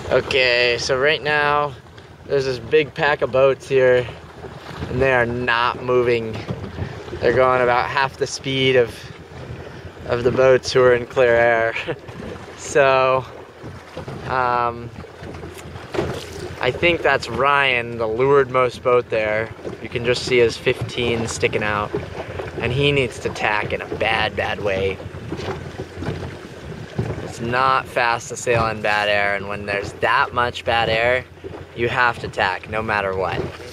Okay, so right now there's this big pack of boats here and they are not moving. They're going about half the speed of the boats who are in clear air. So I think that's Ryan, the leewardmost boat there. You can just see his 15 sticking out, and he needs to tack in a bad way. It's not fast to sail in bad air, and when there's that much bad air, you have to tack no matter what.